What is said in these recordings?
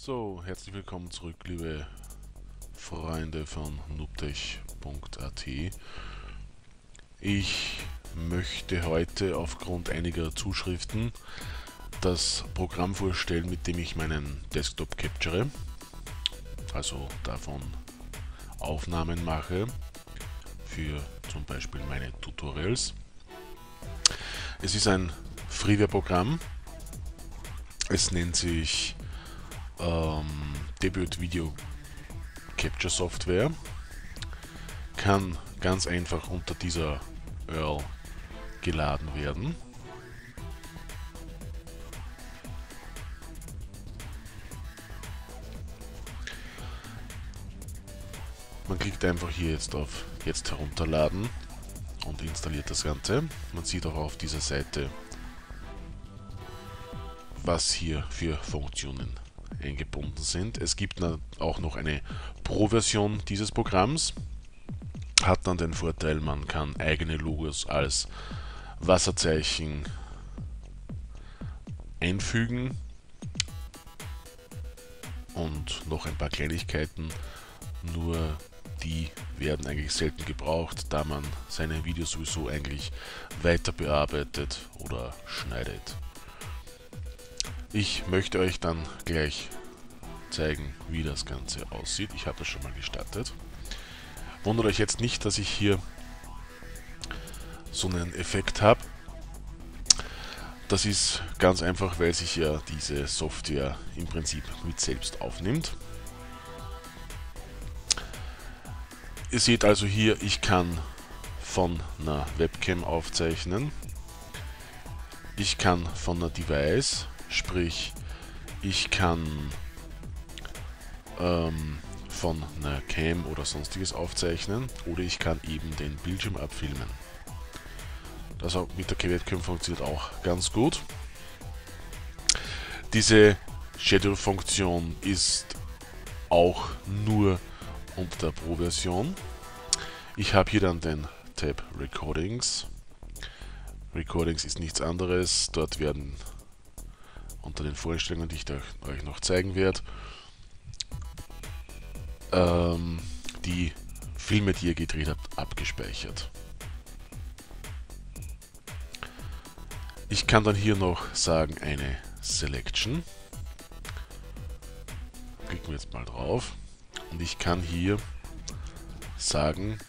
So, herzlich willkommen zurück, liebe Freunde von noobtech.at. Ich möchte heute aufgrund einiger Zuschriften das Programm vorstellen, mit dem ich meinen Desktop capture, also davon Aufnahmen mache, für zum Beispiel meine Tutorials. Es ist ein Freeware-Programm. Es nennt sich Debut Video Capture Software, kann ganz einfach unter dieser URL geladen werden. Man klickt einfach hier jetzt auf Jetzt herunterladen und installiert das Ganze. Man sieht auch auf dieser Seite, was hier für Funktionen eingebunden sind. Es gibt auch noch eine Pro-Version dieses Programms. Hat dann den Vorteil, man kann eigene Logos als Wasserzeichen einfügen und noch ein paar Kleinigkeiten, nur die werden eigentlich selten gebraucht, da man seine Videos sowieso eigentlich weiter bearbeitet oder schneidet. Ich möchte euch dann gleich zeigen, wie das Ganze aussieht. Ich habe das schon mal gestartet. Wundert euch jetzt nicht, dass ich hier so einen Effekt habe. Das ist ganz einfach, weil sich ja diese Software im Prinzip mit selbst aufnimmt. Ihr seht also hier, ich kann von einer Webcam aufzeichnen. Ich kann von einer Device, sprich ich kann von einer Cam oder sonstiges aufzeichnen, oder ich kann eben den Bildschirm abfilmen. Das auch mit der Webcam funktioniert auch ganz gut. Diese Shadow-Funktion ist auch nur unter der Pro-Version. Ich habe hier dann den Tab Recordings. Recordings ist nichts anderes. Dort werden unter den Vorstellungen, die ich euch noch zeigen werde, die Filme, die ihr gedreht habt, abgespeichert. Ich kann dann hier noch sagen, eine Selection. Klicken wir jetzt mal drauf. Und ich kann hier sagen,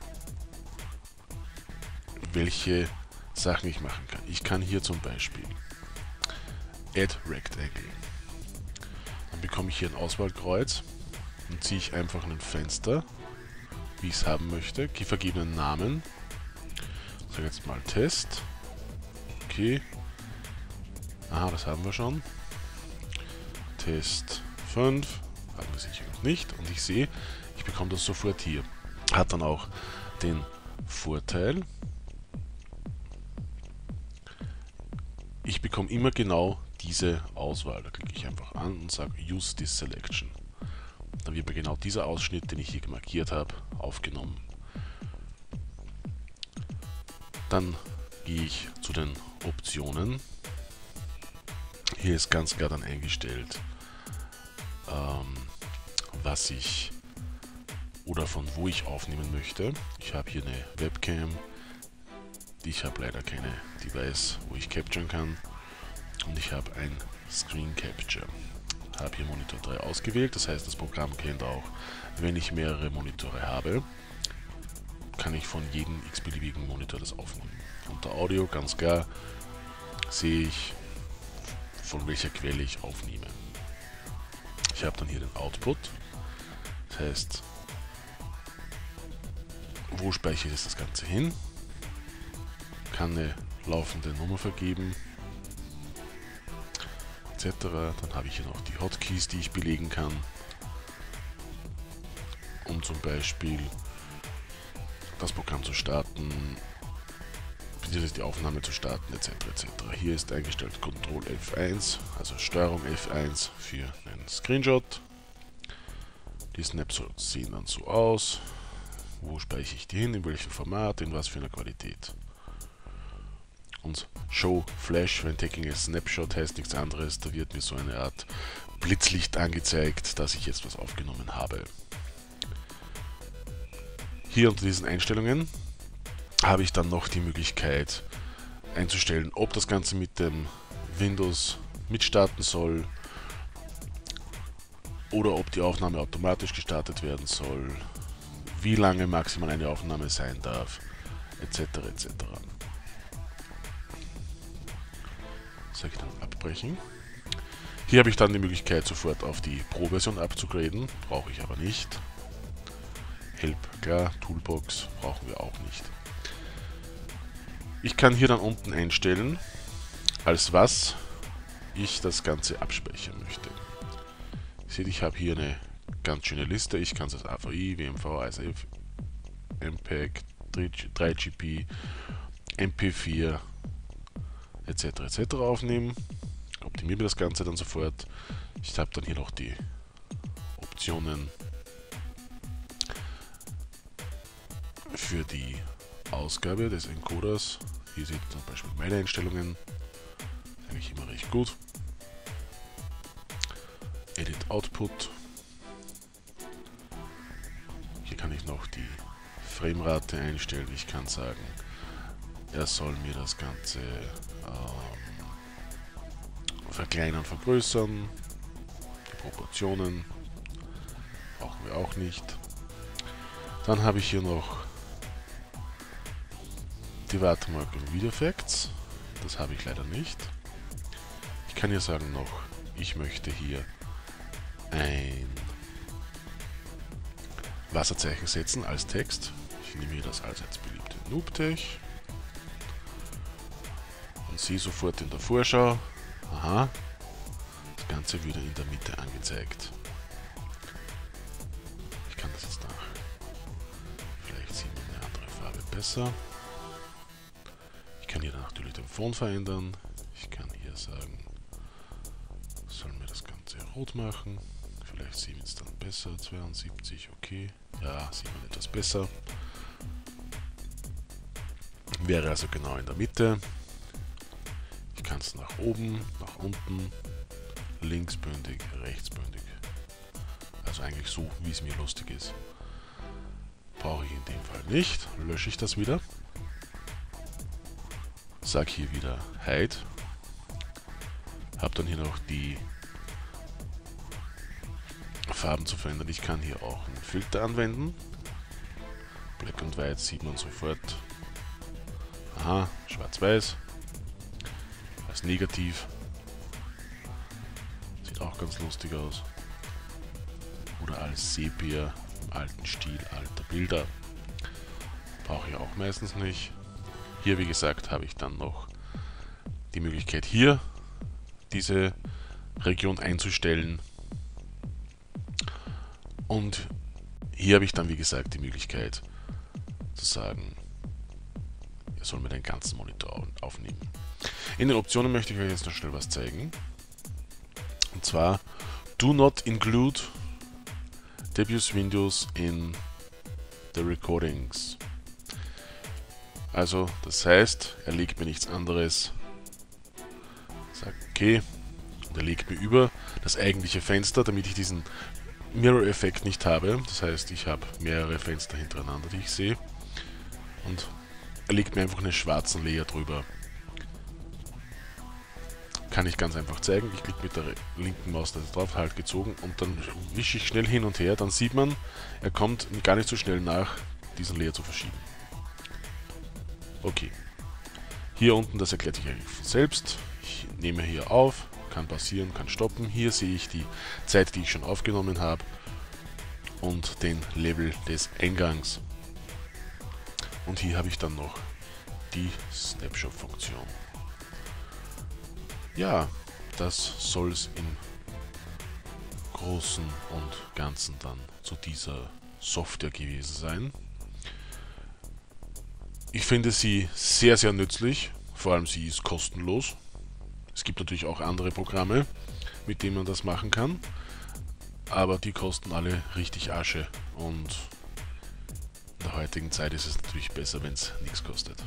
welche Sachen ich machen kann. Ich kann hier zum Beispiel Add Rectangle. Dann bekomme ich hier ein Auswahlkreuz und ziehe ich einfach ein Fenster, wie ich es haben möchte, vergebe einen Namen. Ich sage jetzt mal Test. Okay. Aha, das haben wir schon. Test 5. Haben wir sicher noch nicht. Und ich sehe, ich bekomme das sofort hier. Hat dann auch den Vorteil, ich bekomme immer genau diese Auswahl. Da klicke ich einfach an und sage Use this selection. Dann wird mir genau dieser Ausschnitt, den ich hier markiert habe, aufgenommen. Dann gehe ich zu den Optionen. Hier ist ganz klar dann eingestellt, was ich oder von wo ich aufnehmen möchte. Ich habe hier eine Webcam. Ich habe leider keine Device, wo ich capturen kann. Und ich habe ein Screen Capture. Habe hier Monitor 3 ausgewählt, das heißt, das Programm kennt auch, wenn ich mehrere Monitore habe, kann ich von jedem x-beliebigen Monitor das aufnehmen. Unter Audio, ganz klar, sehe ich, von welcher Quelle ich aufnehme. Ich habe dann hier den Output, das heißt, wo speichere ich das Ganze hin, kann eine laufende Nummer vergeben, etc. Dann habe ich hier noch die Hotkeys, die ich belegen kann, um zum Beispiel das Programm zu starten, beziehungsweise die Aufnahme zu starten, etc. etc. Hier ist eingestellt Ctrl F1, also Steuerung F1 für einen Screenshot. Die Snapshots sehen dann so aus. Wo speichere ich die hin, in welchem Format, in was für einer Qualität. Und Show Flash when taking a snapshot heißt nichts anderes, da wird mir so eine Art Blitzlicht angezeigt, dass ich jetzt was aufgenommen habe. Hier unter diesen Einstellungen habe ich dann noch die Möglichkeit einzustellen, ob das Ganze mit dem Windows mitstarten soll oder ob die Aufnahme automatisch gestartet werden soll, wie lange maximal eine Aufnahme sein darf, etc. etc. Sage ich dann abbrechen. Hier habe ich dann die Möglichkeit, sofort auf die Pro-Version abzugraden, brauche ich aber nicht. Help, klar, Toolbox brauchen wir auch nicht. Ich kann hier dann unten einstellen, als was ich das Ganze abspeichern möchte. Ihr seht, ich habe hier eine ganz schöne Liste. Ich kann es als AVI, WMV, ISF, MPEG, 3GP, MP4 etc. etc. aufnehmen. Optimiere mir das Ganze dann sofort. Ich habe dann hier noch die Optionen für die Ausgabe des Encoders. Hier seht ihr zum Beispiel meine Einstellungen. Eigentlich immer recht gut. Edit Output. Hier kann ich noch die Framerate einstellen. Ich kann sagen, er soll mir das Ganze verkleinern, vergrößern. Die Proportionen brauchen wir auch nicht. Dann habe ich hier noch die Watermark und Video Effects. Das habe ich leider nicht. Ich kann hier sagen noch, ich möchte hier ein Wasserzeichen setzen als Text. Ich nehme hier das allseits beliebte Noobtech und sehe sofort in der Vorschau, aha, das Ganze wird in der Mitte angezeigt. Ich kann das jetzt nach, vielleicht sieht man eine andere Farbe besser. Ich kann hier dann natürlich den Font verändern. Ich kann hier sagen, soll mir das Ganze rot machen. Vielleicht sieht man es dann besser. 72, okay. Ja, sieht man etwas besser. Wäre also genau in der Mitte. Ich kann es nach oben, nach unten, linksbündig, rechtsbündig. Also eigentlich so, wie es mir lustig ist. Brauche ich in dem Fall nicht. Lösche ich das wieder. Sag hier wieder Hide. Habe dann hier noch die Farben zu verändern. Ich kann hier auch einen Filter anwenden. Black und White sieht man sofort. Aha, schwarz-weiß. Als negativ. Sieht auch ganz lustig aus. Oder als Sepia im alten Stil alter Bilder. Brauche ich auch meistens nicht. Hier, wie gesagt, habe ich dann noch die Möglichkeit, hier diese Region einzustellen. Und hier habe ich dann, wie gesagt, die Möglichkeit zu sagen, ihr soll mir den ganzen Monitor aufnehmen. In den Optionen möchte ich euch jetzt noch schnell was zeigen. Und zwar, do not include Debius Windows in the recordings. Also, das heißt, er legt mir nichts anderes. Sagt okay, und er legt mir über das eigentliche Fenster, damit ich diesen Mirror-Effekt nicht habe. Das heißt, ich habe mehrere Fenster hintereinander, die ich sehe. Und er legt mir einfach einen schwarzen Layer drüber. Kann ich ganz einfach zeigen. Ich klicke mit der linken Maustaste drauf, halt gezogen und dann wische ich schnell hin und her. Dann sieht man, er kommt gar nicht so schnell nach, diesen Layer zu verschieben. Okay. Hier unten, das erklärt sich eigentlich von selbst. Ich nehme hier auf, kann pausieren, kann stoppen. Hier sehe ich die Zeit, die ich schon aufgenommen habe und den Level des Eingangs. Und hier habe ich dann noch die Snapshot-Funktion. Ja, das soll es im Großen und Ganzen dann zu dieser Software gewesen sein. Ich finde sie sehr, sehr nützlich, vor allem sie ist kostenlos. Es gibt natürlich auch andere Programme, mit denen man das machen kann, aber die kosten alle richtig Asche und in der heutigen Zeit ist es natürlich besser, wenn es nichts kostet.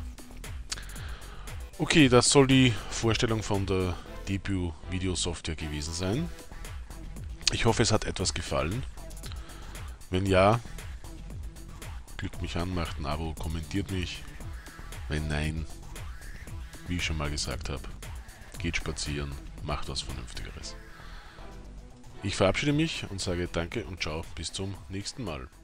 Okay, das soll die Vorstellung von der Debiu Video Software gewesen sein. Ich hoffe, es hat etwas gefallen. Wenn ja, klickt mich an, macht ein Abo, kommentiert mich. Wenn nein, wie ich schon mal gesagt habe, geht spazieren, macht was Vernünftigeres. Ich verabschiede mich und sage danke und ciao, bis zum nächsten Mal.